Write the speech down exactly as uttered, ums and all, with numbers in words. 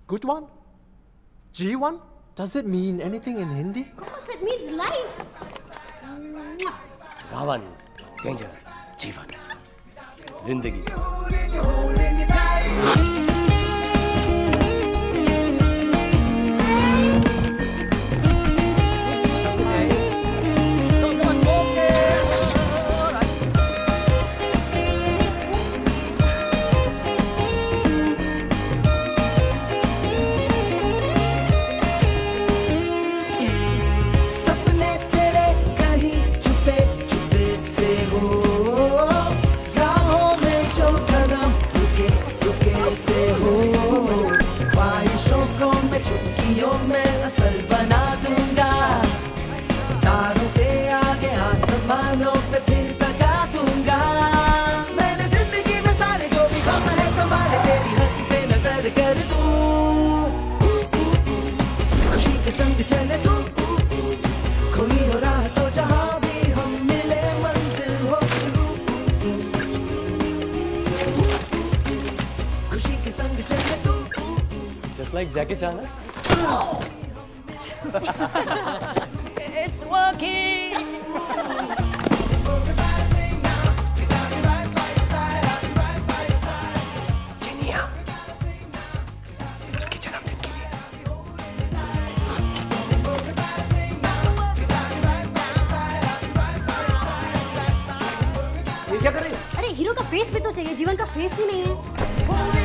Good one? G one? Does it mean anything in Hindi? Of course, it means life. Ra.One, danger, G one, zindagi. Just like Jackie Chan. It's working. Kenya, उसके जन्मदिन के लिए। ये क्या कर रही है? अरे हीरो का फेस भी तो चाहिए, जीवन का फेस ही नहीं है।